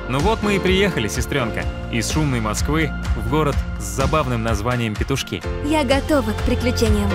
Ну вот мы и приехали, сестренка, из шумной Москвы в город с забавным названием Петушки. Я готова к приключениям.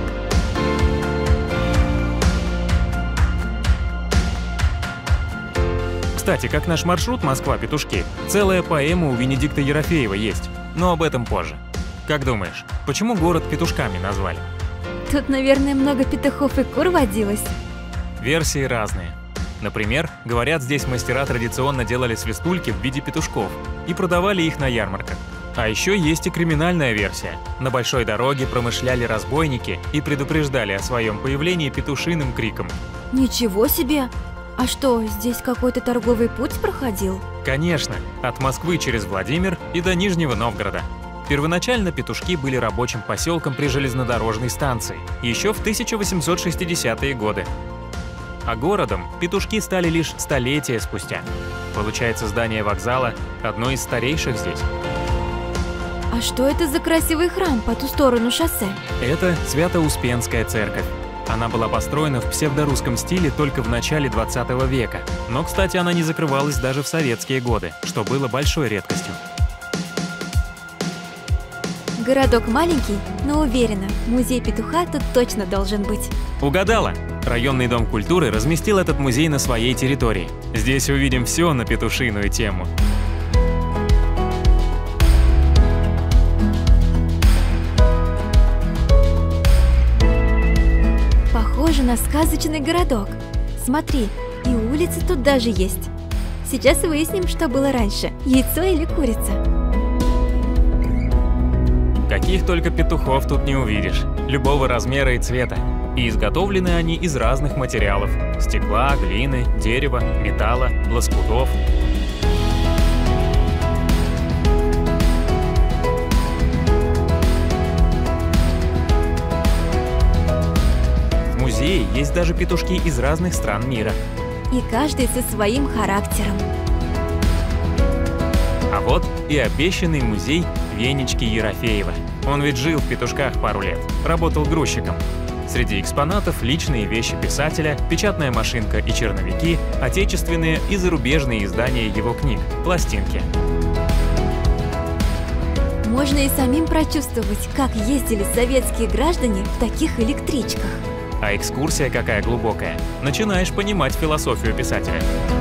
Кстати, как наш маршрут Москва-Петушки, целая поэма у Венедикта Ерофеева есть, но об этом позже. Как думаешь, почему город петушками назвали? Тут, наверное, много петухов и кур водилось. Версии разные. Например, говорят, здесь мастера традиционно делали свистульки в виде петушков и продавали их на ярмарках. А еще есть и криминальная версия. На большой дороге промышляли разбойники и предупреждали о своем появлении петушиным криком. Ничего себе! А что, здесь какой-то торговый путь проходил? Конечно, от Москвы через Владимир и до Нижнего Новгорода. Первоначально Петушки были рабочим поселком при железнодорожной станции, еще в 1860-е годы. А городом Петушки стали лишь столетия спустя. Получается, здание вокзала одно из старейших здесь. А что это за красивый храм по ту сторону шоссе? Это Свято-Успенская церковь. Она была построена в псевдорусском стиле только в начале 20 века. Но, кстати, она не закрывалась даже в советские годы, что было большой редкостью. Городок маленький, но уверена, музей петуха тут точно должен быть. Угадала! Районный дом культуры разместил этот музей на своей территории. Здесь увидим все на петушиную тему. Похоже на сказочный городок. Смотри, и улицы тут даже есть. Сейчас выясним, что было раньше, яйцо или курица. Каких только петухов тут не увидишь, любого размера и цвета. И изготовлены они из разных материалов – стекла, глины, дерева, металла, лоскутов. В музее есть даже петушки из разных стран мира. И каждый со своим характером. А вот и обещанный музей Венечки Ерофеева. Он ведь жил в Петушках пару лет, работал грузчиком. Среди экспонатов личные вещи писателя, печатная машинка и черновики, отечественные и зарубежные издания его книг, пластинки. Можно и самим прочувствовать, как ездили советские граждане в таких электричках. А экскурсия какая глубокая. Начинаешь понимать философию писателя.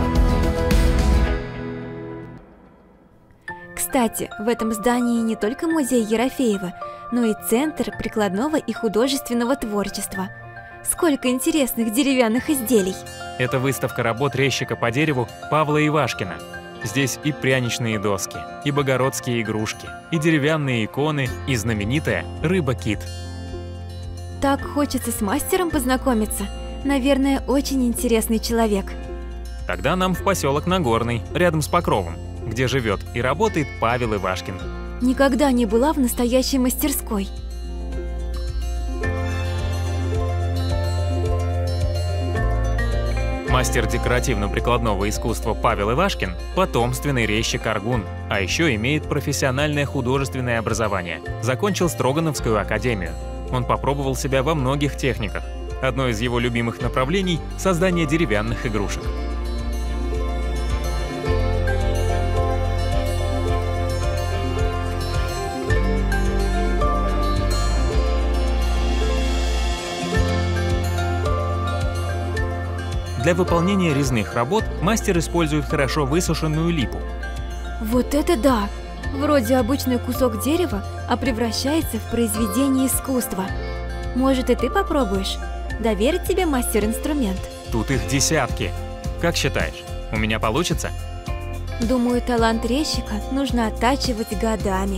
Кстати, в этом здании не только музей Ерофеева, но и Центр прикладного и художественного творчества. Сколько интересных деревянных изделий! Это выставка работ резчика по дереву Павла Ивашкина. Здесь и пряничные доски, и богородские игрушки, и деревянные иконы, и знаменитая рыба-кит. Так хочется с мастером познакомиться. Наверное, очень интересный человек. Тогда нам в поселок Нагорный, рядом с Покровом, где живет и работает Павел Ивашкин. Никогда не была в настоящей мастерской. Мастер декоративно-прикладного искусства Павел Ивашкин – потомственный резчик Аргун, а еще имеет профессиональное художественное образование. Закончил Строгановскую академию. Он попробовал себя во многих техниках. Одно из его любимых направлений – создание деревянных игрушек. Для выполнения резных работ мастер использует хорошо высушенную липу. Вот это да! Вроде обычный кусок дерева, а превращается в произведение искусства. Может, и ты попробуешь? Доверить тебе мастер-инструмент? Тут их десятки. Как считаешь, у меня получится? Думаю, талант резчика нужно оттачивать годами.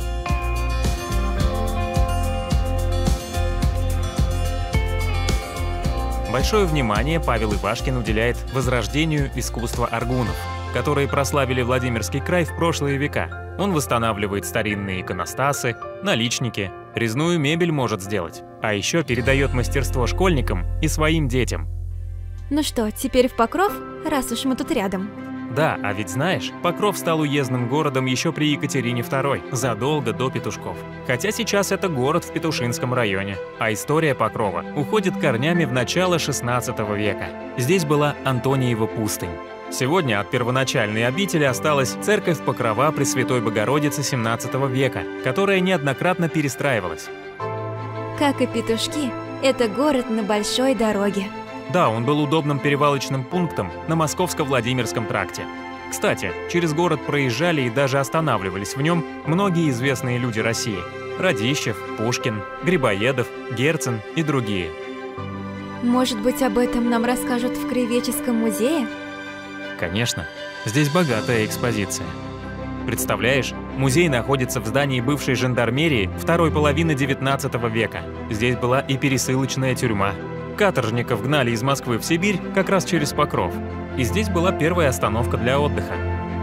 Большое внимание Павел Ивашкин уделяет возрождению искусства аргунов, которые прославили Владимирский край в прошлые века. Он восстанавливает старинные иконостасы, наличники, резную мебель может сделать, а еще передает мастерство школьникам и своим детям. Ну что, теперь в Покров, раз уж мы тут рядом? Да, а ведь знаешь, Покров стал уездным городом еще при Екатерине II, задолго до Петушков. Хотя сейчас это город в Петушинском районе. А история Покрова уходит корнями в начало 16 века. Здесь была Антониева пустынь. Сегодня от первоначальной обители осталась церковь Покрова Пресвятой Богородицы 17 века, которая неоднократно перестраивалась. Как и Петушки, это город на большой дороге. Да, он был удобным перевалочным пунктом на Московско-Владимирском тракте. Кстати, через город проезжали и даже останавливались в нем многие известные люди России – Радищев, Пушкин, Грибоедов, Герцен и другие. Может быть, об этом нам расскажут в Краеведческом музее? Конечно, здесь богатая экспозиция. Представляешь, музей находится в здании бывшей жандармерии второй половины 19 века. Здесь была и пересылочная тюрьма. Каторжников гнали из Москвы в Сибирь как раз через Покров. И здесь была первая остановка для отдыха.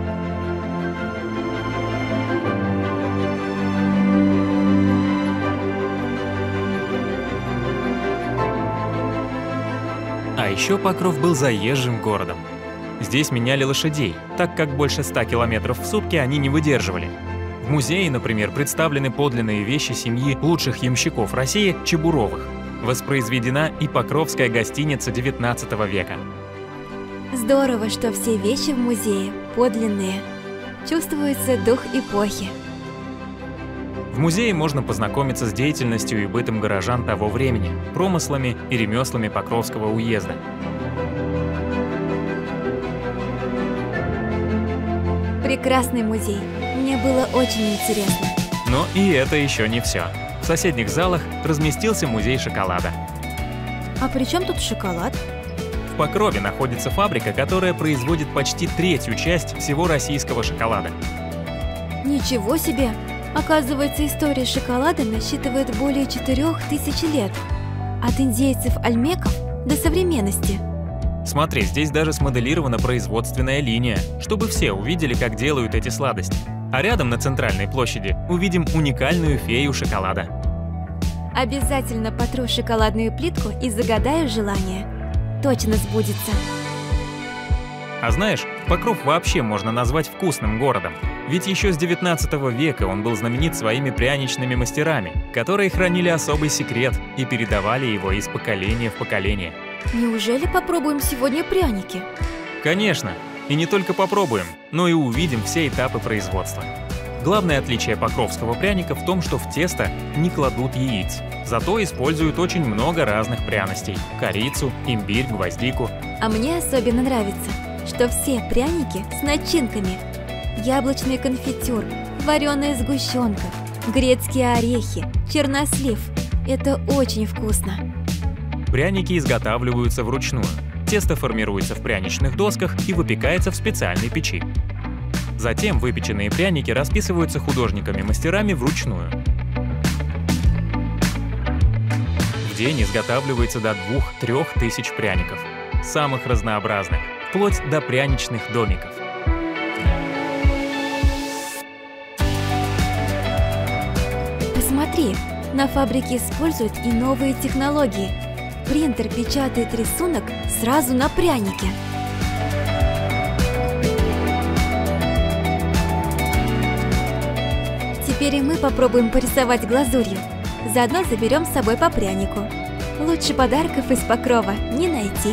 А еще Покров был заезжим городом. Здесь меняли лошадей, так как больше 100 километров в сутки они не выдерживали. В музее, например, представлены подлинные вещи семьи лучших ямщиков России Чебуровых. Воспроизведена и покровская гостиница 19 века. Здорово, что все вещи в музее подлинные. Чувствуется дух эпохи. В музее можно познакомиться с деятельностью и бытом горожан того времени, промыслами и ремеслами Покровского уезда. Прекрасный музей. Мне было очень интересно. Но и это еще не все. В соседних залах разместился музей шоколада. А при чем тут шоколад? В Покрове находится фабрика, которая производит почти третью часть всего российского шоколада. Ничего себе! Оказывается, история шоколада насчитывает более 4000 лет. От индейцев ольмеков до современности. Смотри, здесь даже смоделирована производственная линия, чтобы все увидели, как делают эти сладости. А рядом на центральной площади увидим уникальную фею шоколада. Обязательно потру шоколадную плитку и загадаю желание. Точно сбудется. А знаешь, Покров вообще можно назвать вкусным городом. Ведь еще с 19 века он был знаменит своими пряничными мастерами, которые хранили особый секрет и передавали его из поколения в поколение. Неужели попробуем сегодня пряники? Конечно. И не только попробуем, но и увидим все этапы производства. Главное отличие покровского пряника в том, что в тесто не кладут яиц. Зато используют очень много разных пряностей – корицу, имбирь, гвоздику. А мне особенно нравится, что все пряники с начинками. Яблочный конфитюр, вареная сгущенка, грецкие орехи, чернослив. Это очень вкусно. Пряники изготавливаются вручную. Тесто формируется в пряничных досках и выпекается в специальной печи. Затем выпеченные пряники расписываются художниками-мастерами вручную. В день изготавливается до 2–3 тысяч пряников. Самых разнообразных, вплоть до пряничных домиков. Посмотри, на фабрике используют и новые технологии. Принтер печатает рисунок сразу на прянике. Теперь и мы попробуем порисовать глазурью. Заодно заберем с собой по прянику. Лучше подарков из Покрова не найти.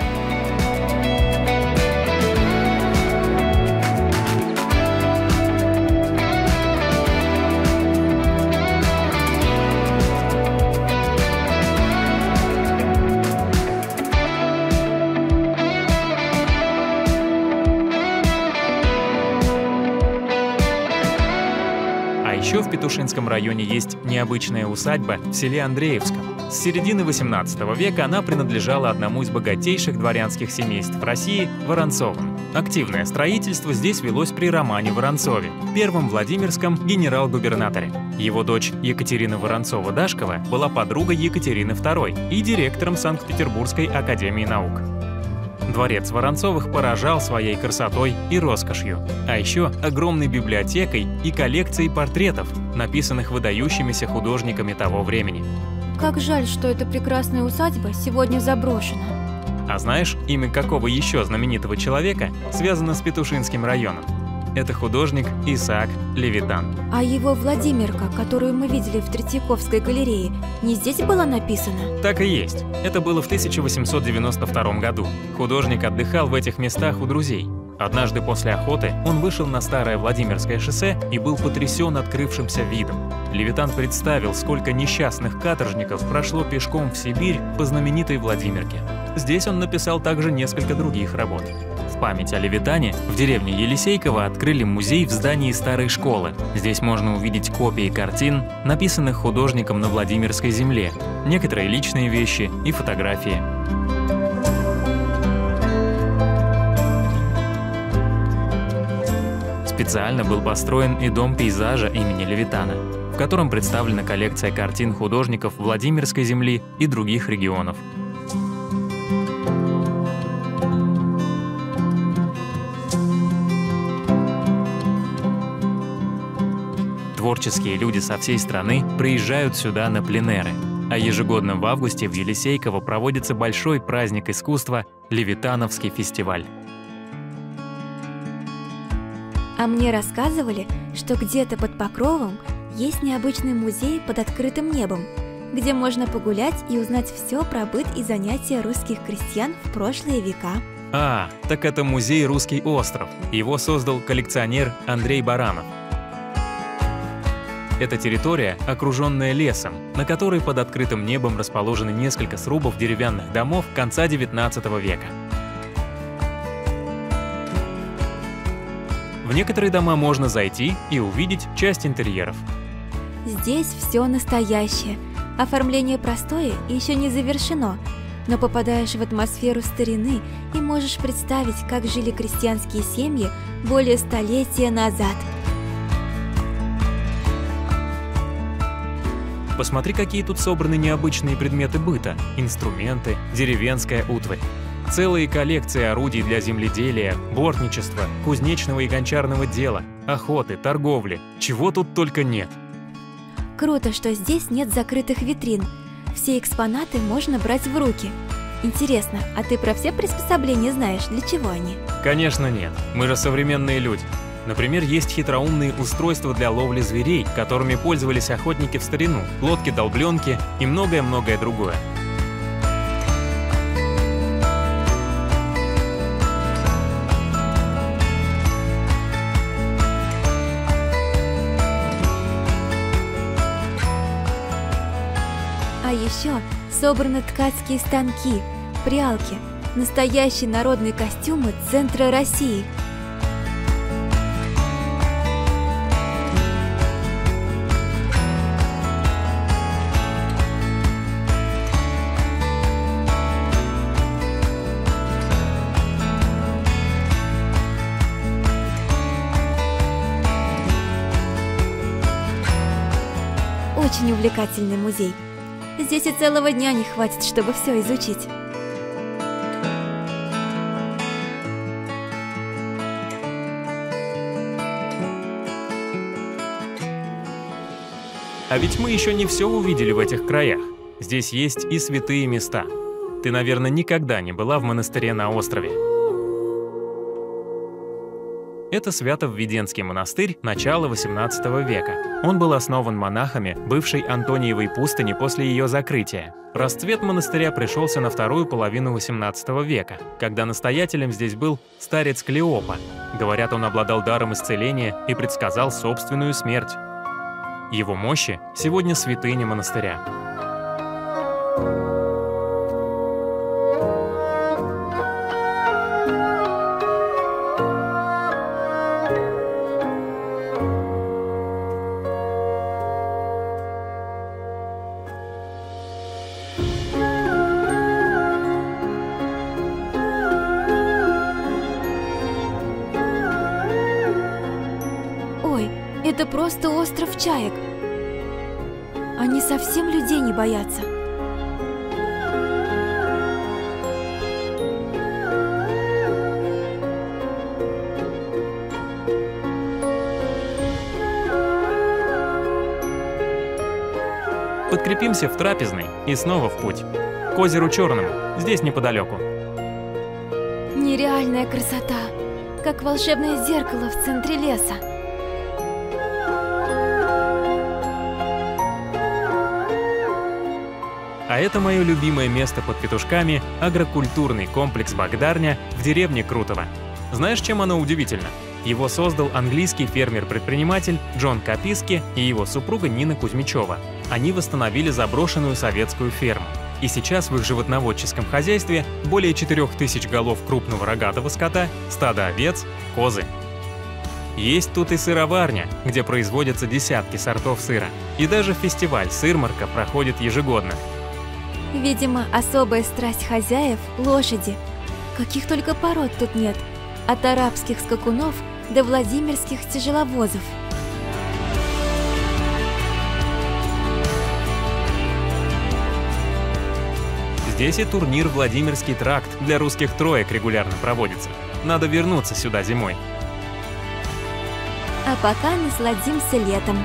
Еще в Петушинском районе есть необычная усадьба в селе Андреевском. С середины XVIII века она принадлежала одному из богатейших дворянских семейств России – Воронцовым. Активное строительство здесь велось при Романе Воронцове, первом Владимирском генерал-губернаторе. Его дочь Екатерина Воронцова-Дашкова была подругой Екатерины II и директором Санкт-Петербургской академии наук. Дворец Воронцовых поражал своей красотой и роскошью, а еще огромной библиотекой и коллекцией портретов, написанных выдающимися художниками того времени. Как жаль, что эта прекрасная усадьба сегодня заброшена. А знаешь, имя какого еще знаменитого человека связано с Петушинским районом? Это художник Исаак Левитан. А его Владимирка, которую мы видели в Третьяковской галерее, не здесь была написана? Так и есть. Это было в 1892 году. Художник отдыхал в этих местах у друзей. Однажды после охоты он вышел на старое Владимирское шоссе и был потрясен открывшимся видом. Левитан представил, сколько несчастных каторжников прошло пешком в Сибирь по знаменитой Владимирке. Здесь он написал также несколько других работ. В память о Левитане в деревне Елисейково открыли музей в здании старой школы. Здесь можно увидеть копии картин, написанных художником на Владимирской земле, некоторые личные вещи и фотографии. Специально был построен и дом пейзажа имени Левитана, в котором представлена коллекция картин художников Владимирской земли и других регионов. Творческие люди со всей страны приезжают сюда на пленэры, а ежегодно в августе в Елисейково проводится большой праздник искусства – Левитановский фестиваль. А мне рассказывали, что где-то под Покровом есть необычный музей под открытым небом, где можно погулять и узнать все про быт и занятия русских крестьян в прошлые века. А, так это музей «Русский остров». Его создал коллекционер Андрей Баранов. Это территория, окруженная лесом, на которой под открытым небом расположены несколько срубов деревянных домов конца XIX века. В некоторые дома можно зайти и увидеть часть интерьеров. Здесь все настоящее. Оформление простое и еще не завершено, но попадаешь в атмосферу старины и можешь представить, как жили крестьянские семьи более столетия назад. Посмотри, какие тут собраны необычные предметы быта, инструменты, деревенская утварь. Целые коллекции орудий для земледелия, бортничества, кузнечного и гончарного дела, охоты, торговли. Чего тут только нет. Круто, что здесь нет закрытых витрин. Все экспонаты можно брать в руки. Интересно, а ты про все приспособления знаешь, для чего они? Конечно нет, мы же современные люди. Например, есть хитроумные устройства для ловли зверей, которыми пользовались охотники в старину, лодки-долбленки и многое-многое другое. А еще собраны ткацкие станки, прялки, настоящие народные костюмы центра России. Очень увлекательный музей. Здесь и целого дня не хватит, чтобы все изучить. А ведь мы еще не все увидели в этих краях. Здесь есть и святые места. Ты, наверное, никогда не была в монастыре на острове. Это Свято-Введенский монастырь начала XVIII века. Он был основан монахами бывшей Антониевой пустыни после ее закрытия. Расцвет монастыря пришелся на вторую половину XVIII века, когда настоятелем здесь был старец Клеопа. Говорят, он обладал даром исцеления и предсказал собственную смерть. Его мощи сегодня святыня монастыря. Это просто остров чаек. Они совсем людей не боятся. Подкрепимся в трапезной и снова в путь. К озеру Черному, здесь неподалеку. Нереальная красота. как волшебное зеркало в центре леса. А это мое любимое место под петушками – агрокультурный комплекс Богдарня в деревне Крутово. Знаешь, чем оно удивительно? Его создал английский фермер-предприниматель Джон Каписки и его супруга Нина Кузьмичева. Они восстановили заброшенную советскую ферму. И сейчас в их животноводческом хозяйстве более 4000 голов крупного рогатого скота, стадо овец, козы. Есть тут и сыроварня, где производятся десятки сортов сыра. И даже фестиваль «Сырмарка» проходит ежегодно. Видимо, особая страсть хозяев – лошади. Каких только пород тут нет. От арабских скакунов до владимирских тяжеловозов. Здесь и турнир «Владимирский тракт» для русских троек регулярно проводится. Надо вернуться сюда зимой. А пока насладимся летом.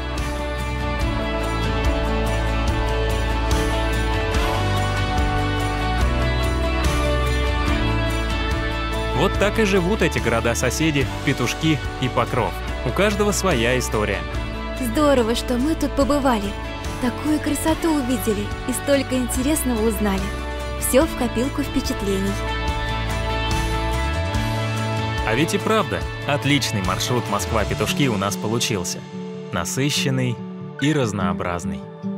Вот так и живут эти города-соседи Петушки и Покров. У каждого своя история. Здорово, что мы тут побывали. Такую красоту увидели и столько интересного узнали. Все в копилку впечатлений. А ведь и правда, отличный маршрут Москва-Петушки у нас получился. Насыщенный и разнообразный.